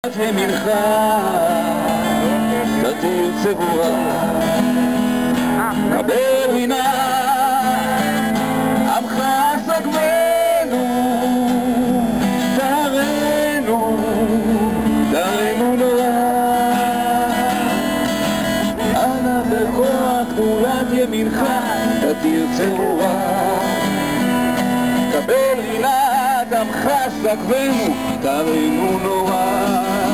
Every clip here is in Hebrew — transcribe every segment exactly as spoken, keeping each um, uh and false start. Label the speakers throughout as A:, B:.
A: ממך תתיר צבורה קבל מינה עמך סגמנו תרנו תרנו נורא אנא בכוח גדולת ימינך תתיר צבורה קבל מינה עמך סגמנו תרנו נורא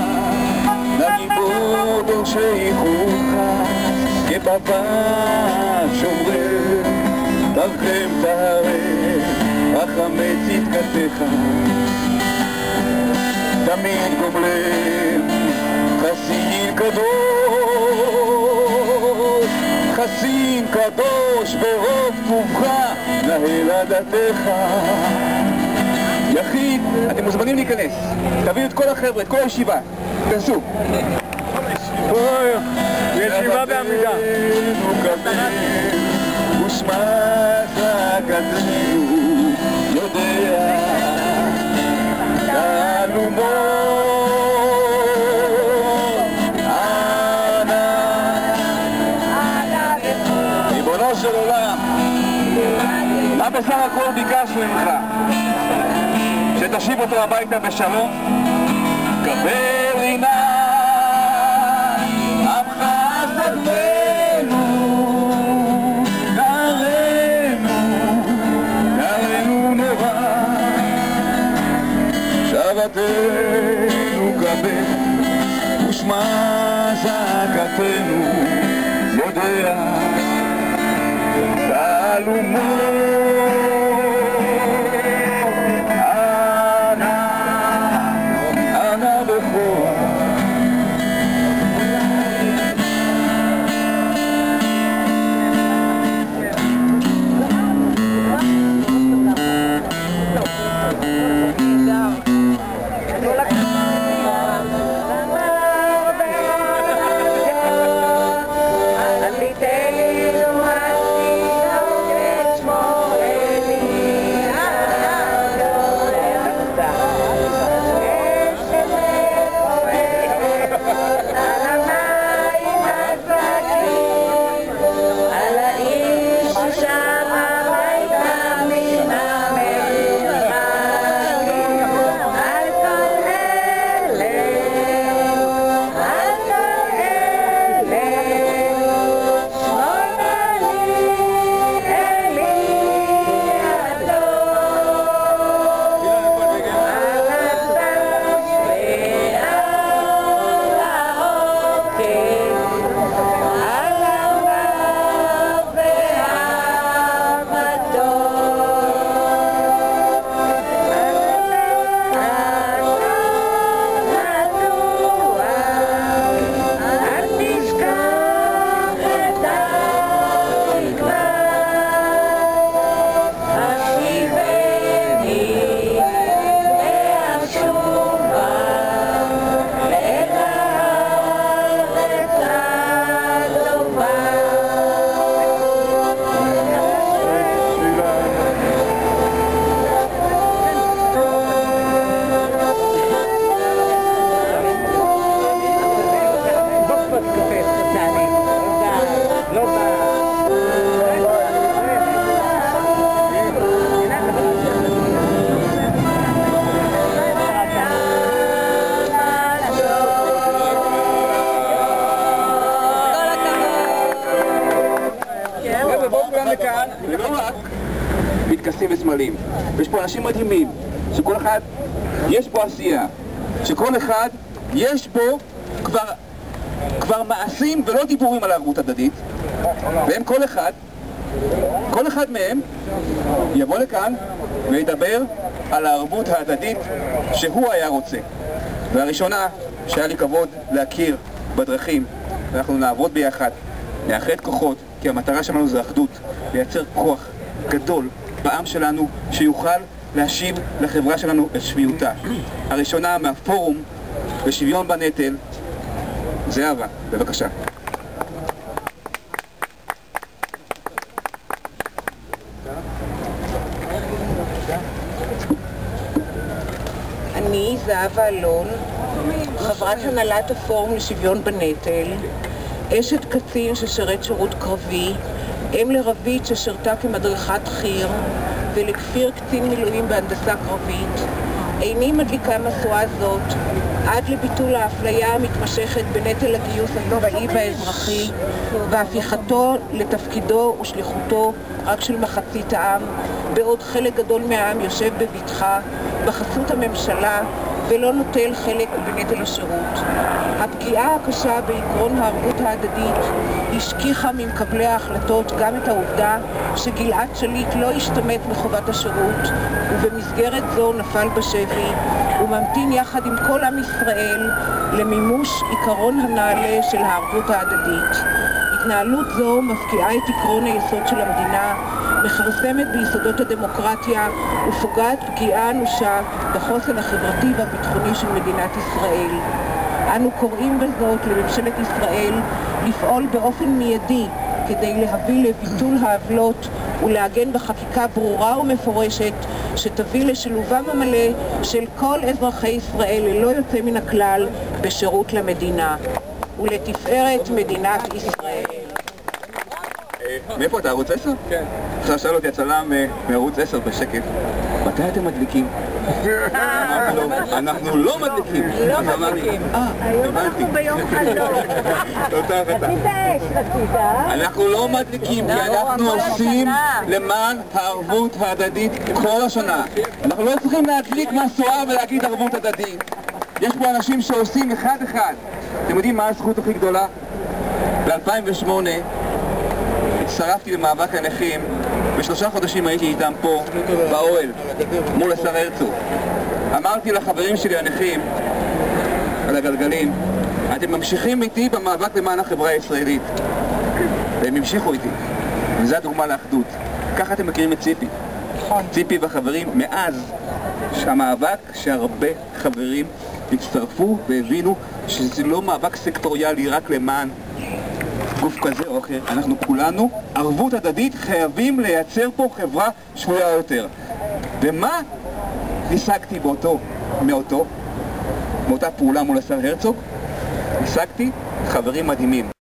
A: נגיבור דורשי חוקך כפפה שומר תרחם תהרם רחמי צדקתך תמיד גומלם חסין קדוש חסין קדוש ברוב טובך נהל עדתך יחיד, אתם מוזמנים להיכנס, תביאו את כל החבר'ה, את כל הישיבה, תכנסו.
B: ישיבה בעמידה.
A: ושמת הקדשנו יודע תעלומות אנא ריבונו של עולם, מה בסך הכל ביקשנו ממך? שתשיב אותו הביתה בשלום קבל רינה עמך סגמנו תרנו תרנו נורא שבתנו קבל ושמע זעקתנו יודע תעלומות מתכסים וסמלים, ויש פה אנשים מדהימים, שכל אחד יש פה עשייה, שכל אחד יש פה כבר, כבר מעשים ולא דיבורים על הערבות הדדית, והם כל אחד, כל אחד מהם יבוא לכאן וידבר על הערבות ההדדית שהוא היה רוצה. והראשונה שהיה לי כבוד להכיר בדרכים, ואנחנו נעבוד ביחד, נאחד כוחות, כי המטרה שלנו זה אחדות, לייצר כוח גדול בעם שלנו שיוכל להשיב לחברה שלנו את שביעותה. הראשונה מהפורום לשוויון בנטל, זהבה, בבקשה.
C: אני זהבה אלון, חברת הנהלת הפורום לשוויון בנטל, אשת קצין ששירת שירות קרבי, אם לרבית ששירתה כמדריכת חי"ר ולכפיר קצין מילואים בהנדסה קרבית. איני מדליקה משואה זאת עד לביטול האפליה המתמשכת בנטל הגיוס הצבאי והאזרחי והפיכתו לתפקידו ושליחותו רק של מחצית העם, בעוד חלק גדול מהעם יושב בבטחה בחסות הממשלה ולא נוטל חלק בנטל השירות. הפגיעה הקשה בעקרון הערבות ההדדית השכיחה ממקבלי ההחלטות גם את העובדה שגלעד שליט לא השתמט מחובת השירות, ובמסגרת זו נפל בשבי וממתין יחד עם כל עם ישראל למימוש עיקרון הנעלה של הערבות ההדדית. התנהלות זו מפקיעה את עקרון היסוד של המדינה, מכרסמת ביסודות הדמוקרטיה ופוגעת פגיעה אנושה בחוסן החברתי והביטחוני של מדינת ישראל. אנו קוראים בזאת לממשלת ישראל לפעול באופן מיידי כדי להביא לביטול העוולות ולעגן בחקיקה ברורה ומפורשת שתביא לשילובם המלא של כל אזרחי ישראל ללא יוצא מן הכלל בשירות למדינה ולתפארת מדינת ישראל.
A: מאיפה אתה, ערוץ עשר? כן. עכשיו שאל אותי הצלם מערוץ עשר בשקט, מתי אתם מדליקים? אנחנו לא מדליקים.
C: לא מדליקים. היום אנחנו ביום חלום. רצית אש, רצית, אה?
A: אנחנו לא מדליקים, כי אנחנו עושים למען הערבות ההדדית כל השנה. אנחנו לא צריכים להדליק משואה ולהגיד ערבות הדדית. יש פה אנשים שעושים אחד אחד. אתם יודעים מה הזכות הכי גדולה? ב-אלפיים ושמונה הצטרפתי למאבק הנכים, ושלושה חודשים הייתי איתם פה, באוהל, מול השר הרצוג. אמרתי לחברים שלי הנכים, על הגלגלים, אתם ממשיכים איתי במאבק למען החברה הישראלית. והם המשיכו איתי, וזו הדוגמה לאחדות. ככה אתם מכירים את ציפי. ציפי והחברים, מאז שהמאבק שהרבה חברים הצטרפו והבינו שזה לא מאבק סקטוריאלי רק למען גוף כזה או אחר, אנחנו כולנו ערבות הדדית חייבים לייצר פה חברה שפויה יותר. ומה השגתי באותו, מאותו, מאותה פעולה מול השר הרצוג? השגתי חברים מדהימים.